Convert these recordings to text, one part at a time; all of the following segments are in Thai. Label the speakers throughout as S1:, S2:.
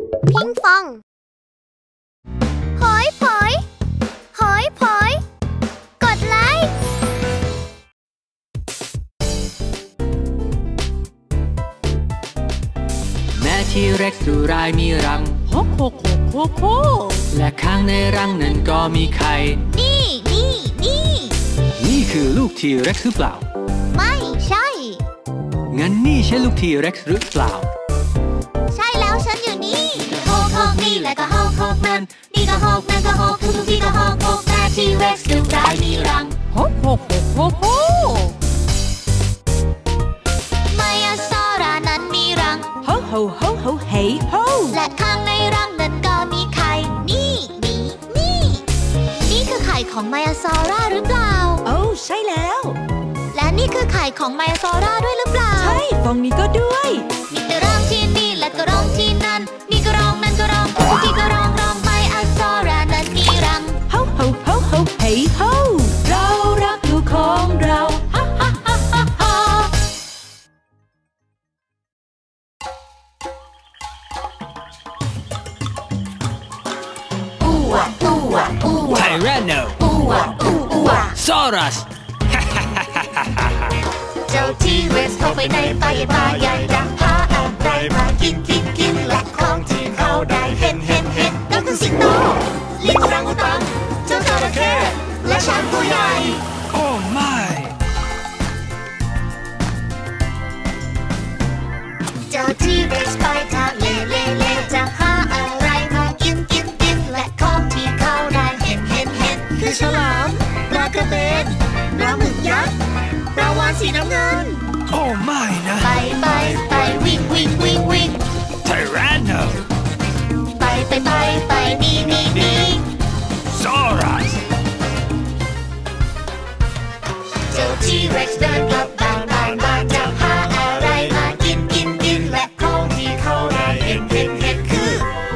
S1: พิงฟองหอยผอยหอยผอยกดไลค์
S2: แม่ที่เร็กดูร้ายมีรังโฮโคโคโคโคและข้างในรังนั้นก็มีไข่นี่คือลูกทีเร็กหรือเปล่า
S1: ไม่ใช่
S2: งั้นนี่ใช่ลูกทีเร็กหรือเปล่า
S1: ใช่แล้วฉันอยู่นี่โฮกโฮกนี่และก็โฮกโฮกนั่นนี่ก็โฮกนั่นก็โฮกทุกที่ก็โฮกโฮกแม่ทีเร็กดูร้ายมีรัง
S2: โฮโฮโฮโฮโฮ
S1: ไมอาซอรานั้นมีรัง
S2: โฮโฮโฮโฮเฮ้โฮ
S1: และข้างในรังนั้นก็มีไข่นี่คือไข่ของไมอาซอราหรือเปล่า
S2: โอ้ใช่แล้ว
S1: และนี่คือไข่ของไมอาซอราด้วยหรือเปล่า
S2: ใช่ฟองนี้ก็ด้วย
S1: นี่ก็ร้องที่นี่และก็ร้องที่นั่นนี่ก็ร้องนั่นก็ร้องทุกที่ก็ร้องไมอาซอรานั้นมีรัง
S2: โฮโฮโฮโฮเฮ้โฮเรารักลูกของเราฮ่าฮ่าฮ่าฮ่าฮ่าไทแรนโนซอรัส
S1: เจ้าทีเรสเข้าไปในป่าใหญ่จะหาอะไรมากินและของที่เขาได้เห็นนั่นคือสิงโตลิงรังอุตังเจ้าจระเข้และช้างตัวใหญ่
S2: โอ้ไม่
S1: เจ้าทีเรสไปทะเลจะหาอะไรมากินและของที่เขาได้เห็นคือฉลามปลากระเบนปลาหมึกยักษ์ปลาวาฬสีน้ำเงิน
S2: โอ้ไม่นะ
S1: ไปวิ่ง
S2: ไทแรนโน
S1: ไปนี่
S2: ซอรัส
S1: เจ้าทีเร็กซ์เดินกลับบ้านจะหาอะไรมากินและของที่เขาได้เห็นคือ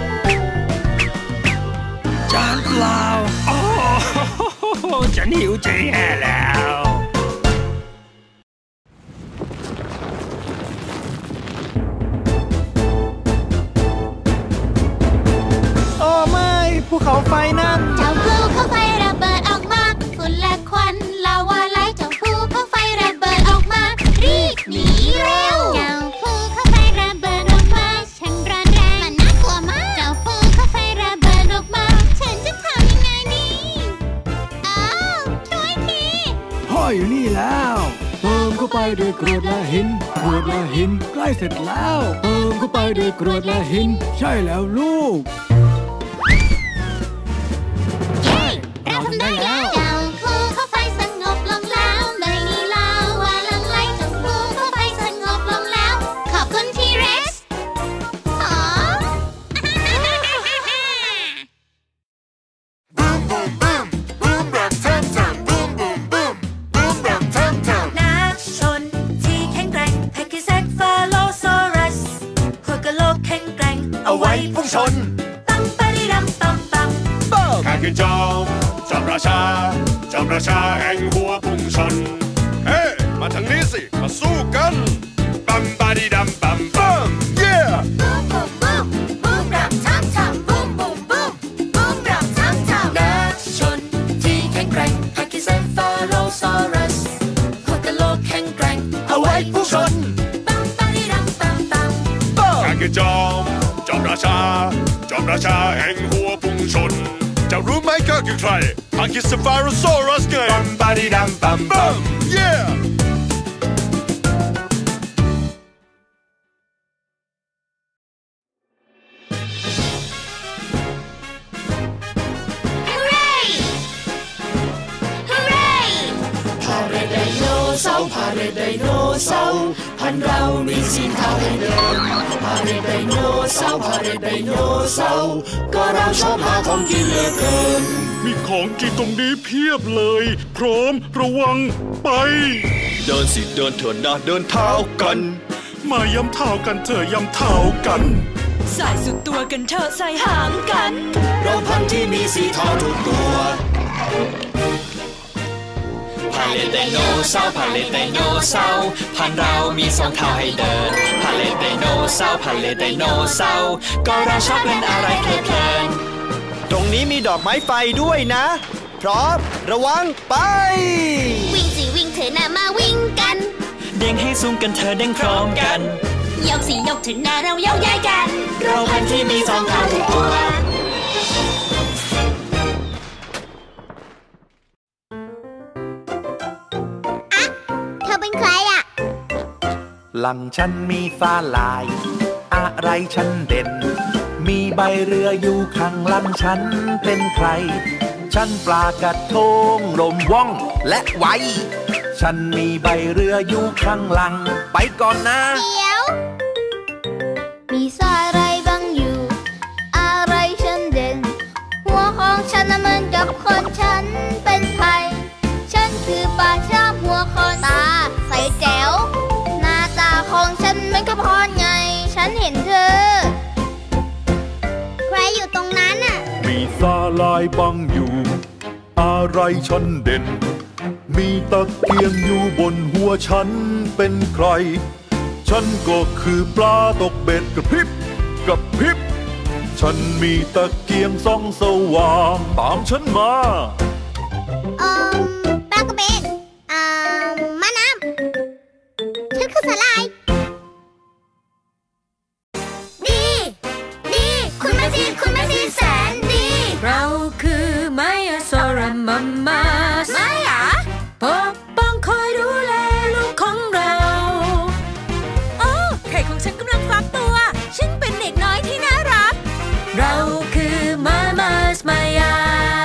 S2: จานเปล่าโอ้ฉันหิวใจแย่แล้วโอ้ไม่ภูเขาไฟนั่น
S1: เจ้าภูเขาไฟระเบิดออกมาฝุ่นและควันลาวาไหลเจ้าภูเขาไฟระเบิดออกมารีบหนีเร็วเจ้าภูเขาไฟระเบิดออกมาฉันร้อนแรงมันน่ากลัวมากเจ้าภูเขาไฟระเบิดออกมาฉันจะทำยังไงดีช่วยที
S2: พ่ออยู่นี่แล้วเติมเข้าไปด้วยกรวดและหินใกล้เสร็จแล้วเติมเข้าไปด้วยกรวดและหินใช่แล้วลูก
S1: เราทำได้แล้วเจ้าภูเขาไฟสงบลงแล้วไม่มีลาวาหลั่งไหลเจ้าภูเขาไฟสงบลงแล้วขอบคุณทีเร็กซ์
S3: นักชนที่แข็งแกร่งแพคคิเซกฟาโลซอรัสหัวกะโหลกแข็งแกร่ง
S4: เอาไว้พุ่งชน
S3: ปังปะดิดัมปัง
S4: ข้าคือจอมราชาแห่งหัวพุ่งชนเฮ้มาทางนี้สิมาสู้กันปัมปาดิดัมปัมเย่
S1: บูมรัมทัมบูมรัมทัม
S3: นักชนที่แข็งแกร่งแพคคิเซฟาโลซอรัสหัวกะโหลกแข็งแกร่ง
S4: เอาไว้พุ่งชน
S3: ปังปาดิดัมปัง
S4: ข้าคือจอมราชาแห่งหัวพุ่งชนจะรู้ไหมข้าคือใครข้าคือสฟาโรซอรัสไงปัมปาดิดัมปัมเย่
S3: พาเรดไดโนเสาร์พันเรามีสีเทาให้เดินพาเรดไดโนเสาร์ก็เราชอบหาของกินเหลือเกิน
S4: มีของกินตรงนี้เพียบเลยพร้อมระวังไป
S5: เดินสิเดินเถิดนะเดินเท้ากัน
S4: มาย้ำเท้ากันเถอะย้ำเท้ากัน
S3: ใส่สุดตัวกันเถอะใส่หางกันเราพันที่มีสีเทาทุกตัวพา
S5: าเลทไดโนเสาร์พาเลทไดโนเสาร์พันเรามีสองเท้าให้เดินพาเลทไดโนเสาร์พาเลทไดโนเสาร์ก็เราชอบเล่นอะไรเพลินๆตรงนี้มีดอกไม้ไฟด้วยนะพร้อมระวังไป
S1: วิ่งสิวิ่งเถอะนะมาวิ่งกัน
S5: เด้งให้สูงกันเธอเด้งพร้อมกัน
S1: ยกสิยกถึงหน้าเราเย้าย้ายกัน
S5: เราพันที่มีสองเท้าทุกตัว
S1: เธอเป็นใครอ่ะ
S6: หลังฉันมีฟ้าลายอะไรฉันเด่นมีใบเรืออยู่ข้างหลังฉันเป็นใครฉันปลากระทงลมว่องและไวฉันมีใบเรืออยู่ข้างหลังไปก่อนนะ
S1: เดี๋ยวมีสายอะไรบังอยู่อะไรฉันเด่นหัวของฉันเหมือนกับคนฉันเป็นใครฉันคือปลาช้างหัวคอนตาใสแจ๋วหน้าตาของฉันเหมือนกับพรไงฉันเห็นเธอใครอยู่ตรงนั้นน่ะ
S4: มีสาลายบังอยู่อะไรฉันเด่นมีตะเกียงอยู่บนหัวฉันเป็นใครฉันก็คือปลาตกเบ็ดกระพริบกระพริบฉันมีตะเกียงส่องสว่างตามฉันมา
S1: ปลากระเบ็ดมาน้ำฉันคือสาลายดีคุณแม่ซีแสนดี
S7: เราคือไมอาซอรัมมัมมาส
S1: ไม่หรอ
S7: ปกป้องคอยดูแลลูกของเราโอ้ไข่ของฉันกำลังฟักตัวฉันเป็นเด็กน้อยที่น่ารักเราคือมาสมายา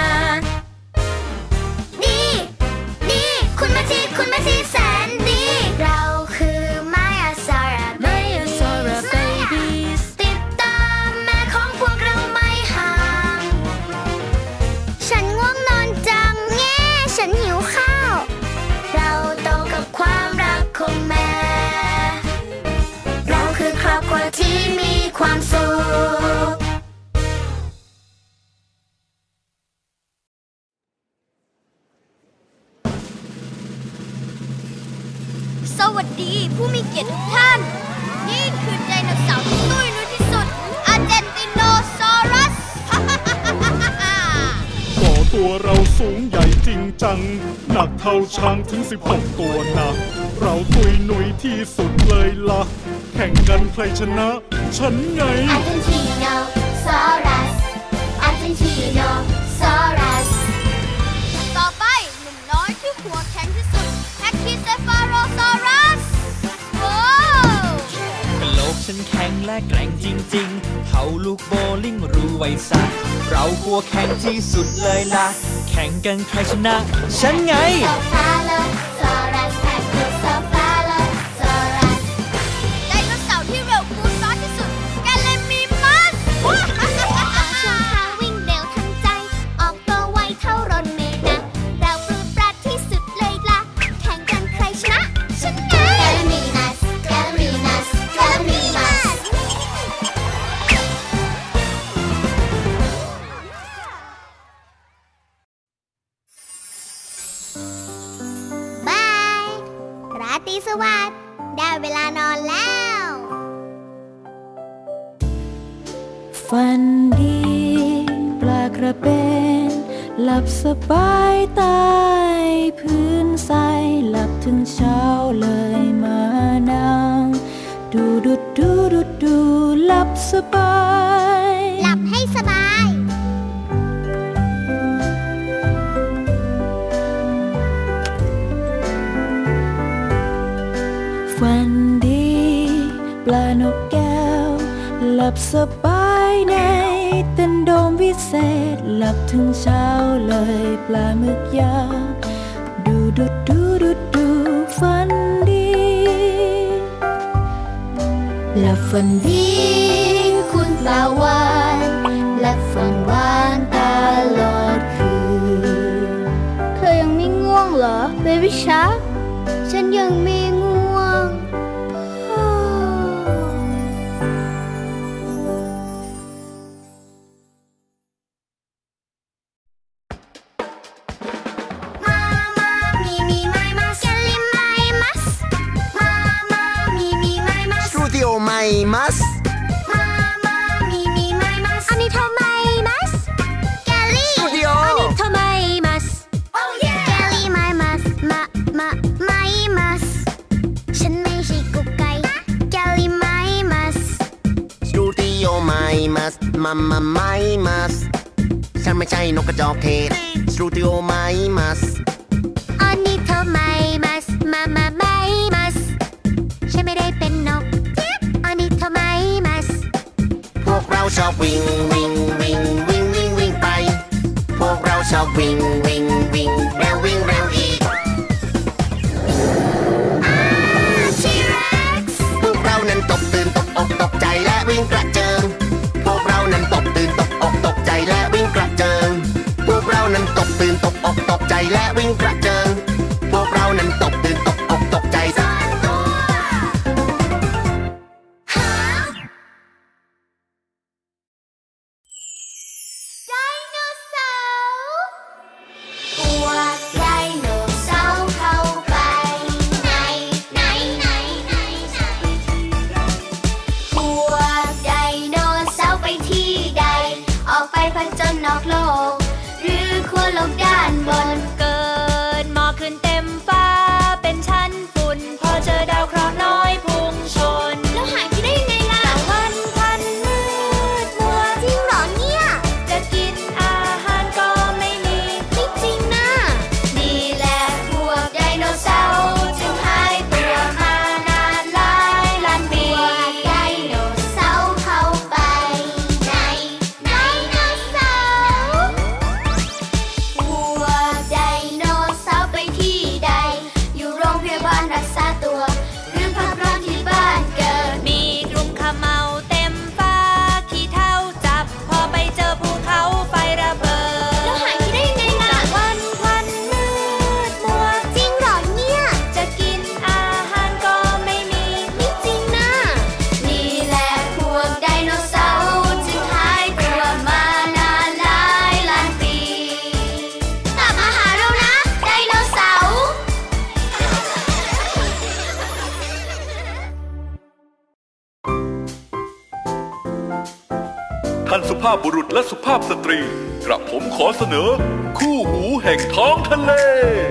S1: ดีคุณแม่ซีแสนดีเราคือไมอาซอรัมเบบี้ติดตามแม่ของพวกเราไม่ห่างฉันง่วงนอนจังแง่ฉันหิวข้าวเราโตกับความรักของแม่เราคือครอบครัวที่มีความสุขสวัสดีผู้มีเกียรติทุกท่านนี่คือไดโนเสาร์ที่ตุ้ยนุ้ยที่สุดอาร์เจนติโนซอรัส
S4: ก็ตัวเราสูงใหญ่จริงจังหนักเท่าช้างถึง16ตัวนะเราตุยหนุยที่สุดเลยล่ะแข่งกันใครชนะฉันไง
S1: อาร์เจนติโนซอรัสต่อไปหนุ่มน้อยที่หัวแข็งที่สุดแพคคิเซฟาโรซอรัส
S5: กะโหลกฉันแข็งและแกร่งจริงๆเท่าลูกโบลิ่งรู้ไว้ซะเราหัวแข็งที่สุดเลยล่ะแข่งกันใครชนะฉันไง
S1: ไดโนเสาร์ที่เร็วคูฟ้าที่สุดแกเลมิมัสช่วงขาวิ่งเร็วทันใจออกตัวไวเท่ารถเมล์นะเราปลื้มปราดที่สุดเลยล่ะแข่งกันใครชนะฉันไงแกเลมิมัสบายราตรีสวัสดิ์ได้เวลานอนแล้ว
S7: ฝันดีปลากระเบนหลับสบายใต้พื้นทรายหลับถึงเช้าเลยมานั่งดูหลับสบาย
S1: หลับให้สบาย
S7: ฝันดีปลานกแก้วหลับสบายในเต็นโดมวิเศษหลับถึงเช้าเลยปลาหมึกยาวดูฝันดีหลับฝันดีคุณปลาวานหลับฝันหวานตลอดคืน
S1: เธอยังไม่ง่วงเหรอเบบี้ชาร์คฉันยังไม่ง่วงมามี
S8: ไมมัสมาไมมัสฉันไม่ใช่นกกระจอกเทศสตูดิโอไมมัส
S1: ออนิโทไมมัสมาไมมัสฉันไม่ได้เป็นนกออนิโทไมมัส
S8: พวกเราชอบวิ่งไปพวกเราชอบวิ่งเร็ววิ่งเร็วอีก
S1: ทีเร็กซ์
S8: พวกเรานั้นตกตื่นตกอกตกใจและวิ่งกระเจิงพวกเรานั้นตกตื่นตกอกตกใจและวิ่งกระเจิงพวกเรานั้นตกตื่นตกอกตกใจและวิ่งกระเจิงพวกเรานั้นตกตื่นตกอกตกใจซ่อนตัว
S1: ไดโนเสาร์พวกไดโนเสาร์เข้าไปไหนพวกไดโนเสาร์ไปที่ใดออกไปผจญนอกโลกหรือขั้วโลกด้านบน
S7: เกิดหมอกขึ้นเต็มฟ้าเป็นชั้นฝุ่นพอเจอดาวเคราะห์น้อยพุ่งชน
S1: แล้วหากินได้ยังไงล่ะ
S7: ตะวันพันมืดมัว
S1: จริงเหรอเนี่ย
S7: จะกินอาหารก็ไม่มี
S1: ไม่จริงนะ
S7: นี่แหละพวกไดโนเสาร์จึงหายตัวมานานหลายล้านปี
S1: พวกไดโนเสาร์เข้าไปไหนไดโนเสาร์พวกไดโนเสาร์ไปที่ใดอยู่โรงพยาบาลรักษาตัวหรือพักร้อนที่บ้านเกิด
S7: มีกลุ่มขะเมาเต็มฟ้าขี้เถ้าจับพอไปเจอภูเขาไฟระเบิด
S1: แล้วหากินได้ยังไงล่ะ
S7: ตะวันพันมืดมัว
S1: จริงเหรอเนี่ย
S7: จะกินอาหารก็ไม่มี
S1: ไม่จริงนะ
S7: นี่แหละพวกไดโนเสาร์จึงหายตัวมานานหลายล้านปี
S1: กลับมาหาเรานะไดโนเสาร์
S4: ท่านสุภาพบุรุษและสุภาพสตรีกระผมขอเสนอคู่หูแห่งท้องทะเล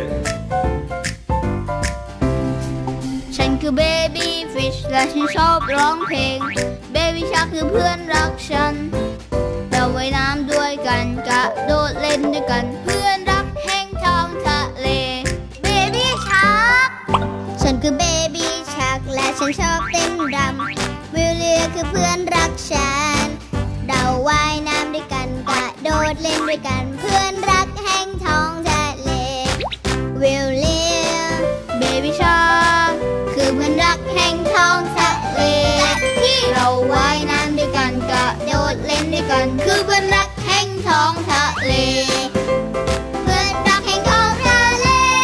S1: ฉันคือเบบี้ฟิชและฉันชอบร้องเพลงเบบี้ชาร์คคือเพื่อนรักฉันเราว่ายน้ำด้วยกันกระโดดเล่นด้วยกันเพื่อนรักแห่งท้องทะเลเบบี้ชาร์คฉันคือเบบี้ชาร์คและฉันชอบเต้นรำวิลเลียคือเพื่อนรักฉันเราว่ายน้ำด้วยกันกระโดดเล่นด้วยกันเพื่อนรักแห่งท้องทะเลวิลเลียเบบี้ชาร์คคือเพื่อนรักแห่งท้องทะเลเราว่ายน้ำด้วยกันกระโดดเล่นด้วยกันคือเพื่อนรักแห่งท้องทะเลเพื่อนรักแห่งท้องทะเล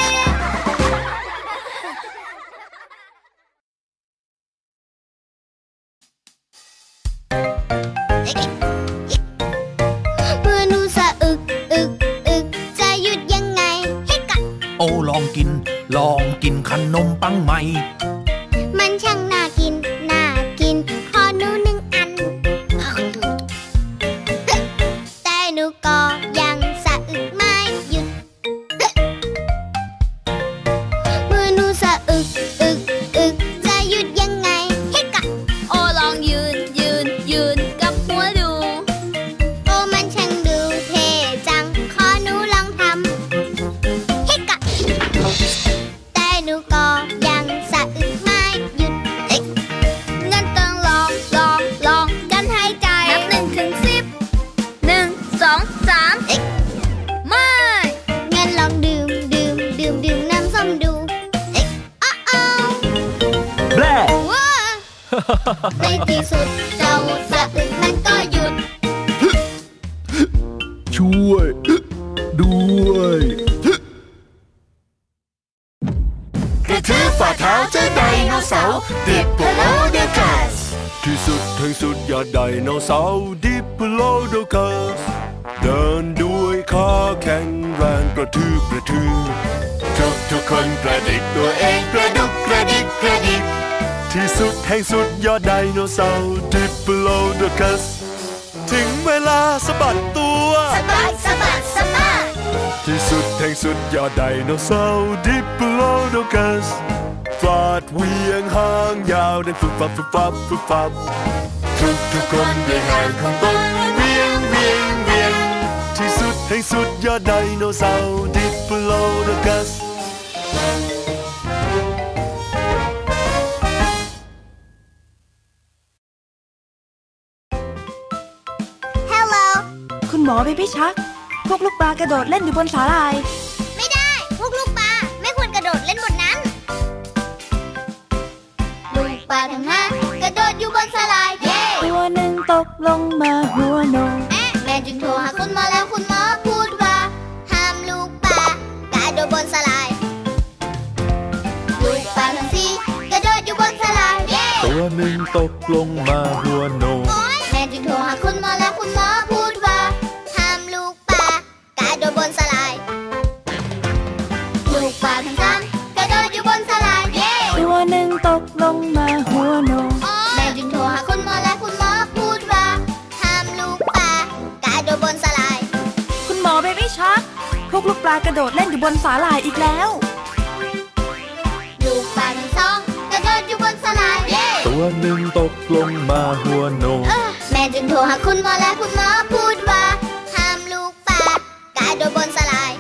S1: เมื่อหนูสะอึกจะหยุดยังไงให้กัด
S6: โอ้ลองกินขนมปังใหม่
S1: มันช่างน่ากินขอหนูหนึ่งอันแต่หนูก็ยังสะอึกไม่หยุดเมื่อหนูสะอึกจะหยุดยังไงให้กัดโอ้ลองยืนกับหัวดูโอ้มันช่างดูเท่จังขอหนูลองทำให้กัดแต่หนูก็ยังสะอึกไม่หยุดงั้นต้องลองกันให้ใจนับ1 ถึง 10 1 2 3ไม่งั้นลองดื่มน้ำส้มดู
S6: แบล้
S1: ว้าในที่สุดเจ้าสะอึกมันก็หยุด
S2: ช่วยด้วย
S3: กระทืบฝ่าเท้าเจ้าไดโนเสาร์ดิปโลเดคัส
S4: ที่สุดแห่งสุดยอดไดโนเสาร์ดิปโลโดคัสเดินด้วยขาแข็งแรงกระทืบทุกคนกระดิกตัวเองกระดุกกระดิกที่สุดแห่งสุดยอดไดโนเสาร์ดิปโลโดคัสถึงเวลาสะบัดตัว
S1: สะบัด
S4: ที่สุดแห่งสุดยอดไดโนเสาร์ดิปโลโดคัสฟาดเหวี่ยงหางยาวดังฟึบฟับทุกคนด้วยแรงของตนเวียงเวียงเวียงที่สุดให้สุดยอดไดโนเสาร์ดิปโลโดกัส
S9: คุณหมอเบบี้ชักพวกลูกปลากระโดดเล่นอยู่บนสาหร่าย
S1: ไม่ได้พวกลูกปลาไม่ควรกระโดดเล่นบนนั้นลูกปลาทั้งห้ากระโดดอยู่บนสาหร่าย
S7: ตัวหนึ่งตกลงมาหัวโน
S1: แม่จึงโทรหาคุณหมอแล้วคุณหมอพูดว่าห้ามลูกปลากระโดดบนสาหร่ายลูกปลาทั้งสี่กระโดดอยู่บนสาหร่าย
S6: ตัวหนึ่งตกลงมาหัวโน
S1: แม่จึงโทรหาคุณหมอแล้วคุณหมอพูดว่าห้ามลูกปลากระโดดบนสาหร่ายลูกปลาทั้งสามกระโดดอยู่บนสาหร่าย
S7: ตัวหนึ่งตกลงมาหัวโน
S1: แม่จึงโทรหาคุณหมอและคุณหมอพูดว่าห้ามลูกปลากระโดดบนสาหร่าย
S9: คุณหมอเบบี้ชักพวกลูกปลากระโดดเล่นอยู่บนสาหร่ายอีกแล้ว
S1: ลูกปลาทั้งสองกระโดดอยู่บนสาหร่าย
S6: ตัวหนึ่งตกลงมาหัวโน
S1: แม่จึงโทรหาคุณหมอและคุณหมอพูดว่าห้ามลูกปลากระโดดบนสาหร่าย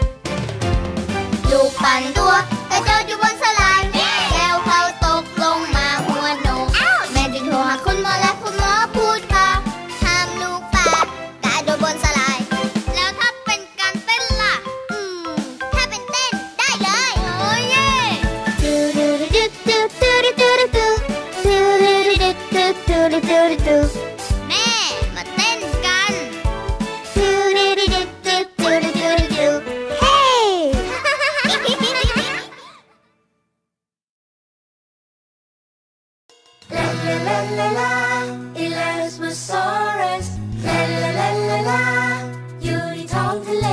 S1: ลูกปลาหนึ่งตัวกระโดดอยู่บนสาหร่ายแล้วเขาตกลงมาหัวโนแม่จึงโทรหาคุณหมอและคุณหมอพูดว่าห้ามลูกปลากระโดดบนสาหร่ายแล้วถ้าเป็นการเต้นล่ะถ้าเป็นเต้นได้เลยโอ้ยแม่มาเต้นกันเฮ้
S10: Elasmosaurus ลาลาลาลาลาอยู่ในท้องทะเล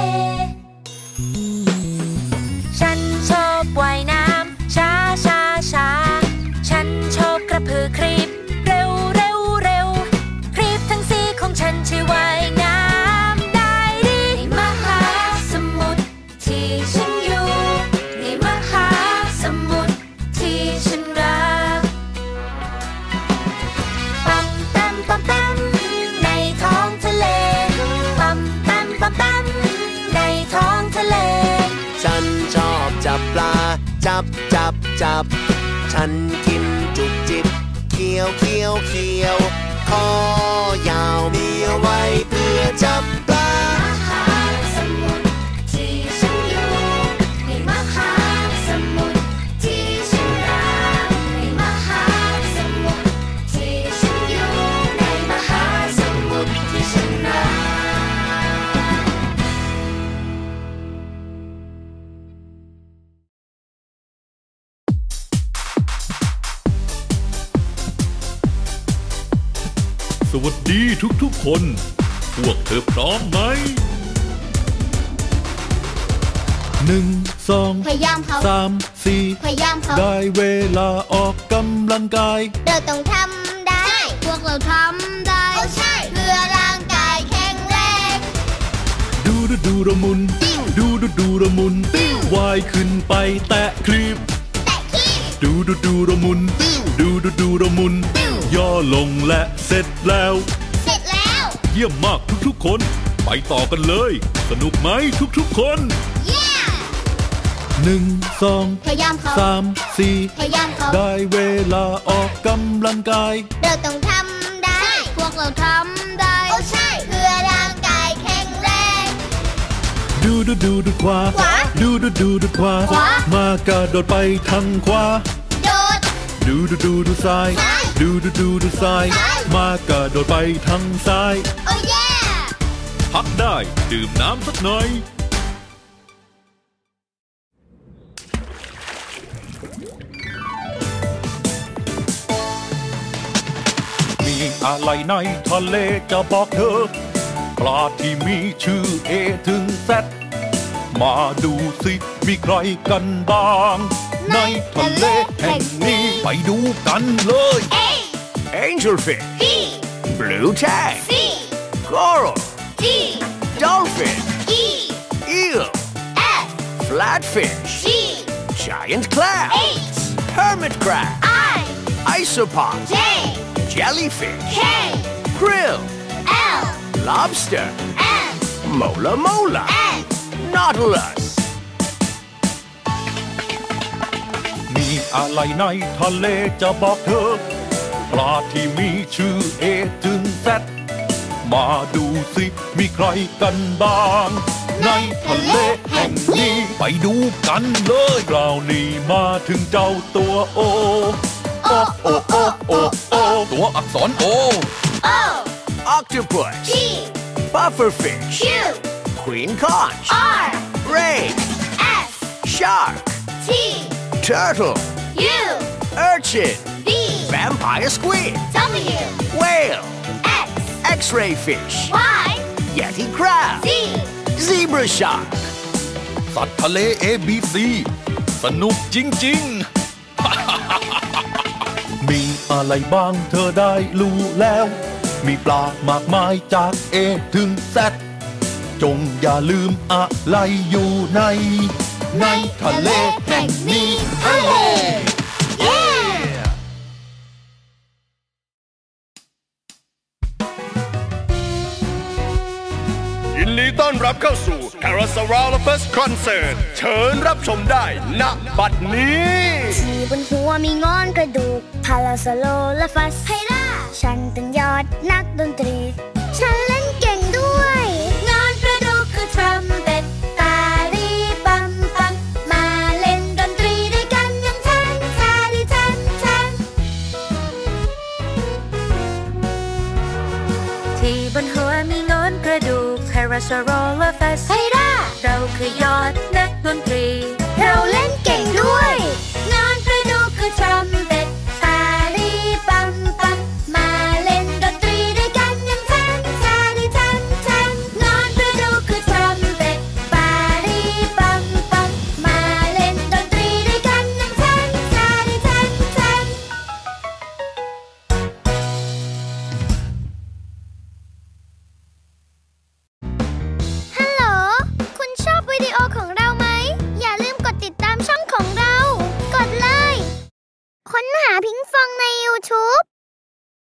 S10: ฉันชอบว่ายน้ำช้าช้าช้าฉันชอบกระพือครีบเร็วเร็วเร็วครีบทั้งสี่ของฉันช่วยว่ายน้ำได้ดีในมหาสมุทรที่ฉันอยู่ในมหาสมุทรที่ฉันรักปั๊มแต้มปั๊มแต้มในท้องทะเลปั๊มแต้มปั๊มแต้มในท้องทะเล
S3: ฉันชอบจับปลาจับจับจับฉันกินจุกจิบเคี้ยวเคี้ยวเคี้ยวคอยาวมีเอาไว้เพื่อจับปลาม
S10: หาสมุทรที่ฉันอยู่ในมหาสมุทรที่ฉันรักในมหาสมุทรที่ฉันอยู่ในมหาสมุทรที่ฉันรัก
S11: สวัสดีทุกๆคนพวกเธอพร้อมไหม1 2
S1: พยายามเขา
S11: 3 4
S1: พยายามเขา
S11: ได้เวลาออกกำลังกาย
S1: เราต้องทำได้พวกเราทำได้ใช่เพื่อร่างกายแข็งแรง
S11: ดูระมุนดูระมุนว่ายขึ้นไปแตะคลิปดูระมุนดูระมุนย่อลงและเสร็จแล้วเยี่ยมมากทุกๆคนไปต่อกันเลยสนุกไหมทุกๆคน1 2
S1: พยายามเขา
S11: 3 4
S1: พยายามเขา
S11: ได้เวลาออกกำลังกาย
S1: เราต้องทำได้พวกเราทำได้ใช่เพื่อร่างกายแข็งแรง
S11: ดูขวาดูขวามากระโดดไปทางขวาดูซ้ายดูซ้ายมากระโดดไปทางซ้าย
S1: โอ้ย
S11: พักได้ดื่มน้ำสักหน่อยมีอะไรในทะเลจะบอกเธอปลาที่มีชื่อ A ถึง Z มาดูสิมีใครกันบ้างในทะเลแห่งนี้ไปดูกันเลย
S3: A Angelfish
S1: B
S3: Blue Tag
S1: C
S3: Coral
S1: D
S3: Dolphin
S1: E
S3: Eel
S1: F
S3: Flatfish
S1: G
S3: Giant Crab
S1: H
S3: Hermit Crab
S1: I
S3: Isopod
S1: J
S3: J Jellyfish
S1: K
S3: Krill
S1: L
S3: Lobster
S1: M
S3: Mola
S1: N
S3: Nautilus
S11: มีอะไรในทะเลจะบอกเธอปลาที่มีชื่อ A ถึง Z มาดูสิมีใครกันบ้างในทะเลแห่งนี้ไปดูกันเลยคราวนี้มาถึงเจ้าตัวโอตัวอักษรโอ
S1: O
S3: Octopus
S1: P
S3: Pufferfish
S1: Q
S3: Queen Conch
S1: R
S3: Ray
S1: S
S3: Shark
S1: T
S3: Turtle
S1: U
S3: Urchin
S1: V
S3: Vampire Squid
S1: W
S3: Whale
S1: X
S3: X-ray fish
S1: Y
S3: Yeti crab
S1: Z
S3: Zebra shark
S11: สัตว์ทะเล ABC สนุกจริงๆ มีอะไรบ้างเธอได้รู้แล้ว มีปลามากมายจาก A ถึง Z จงอย่าลืมอะไรอยู่ในทะเลแห่งนี้
S1: ทะเลเย้
S4: ยินดีต้อนรับเข้าสู่ Parasaurolophus Concert เชิญรับชมได้ณบัดนี้
S12: ที่บนหัวมีงอนกระดูก Parasaurolophus ไฮล่าฉันเป็นยอดนักดนตรีฉันเล่นเก่งด้วยงอนกระดูกคือทรัมเป็ตตาลีปัมปัมมาเล่นดนตรีด้วยกันอย่างฉันชาดิฉัน
S10: ที่บนหัวมีงอนกระดูก Parasaurolophus
S12: ไฮล่า
S10: เราคือยอดนักดนตรี
S12: เราเล่นเก่งด้วย
S10: งอนกระดูกคือทรัมเป็ต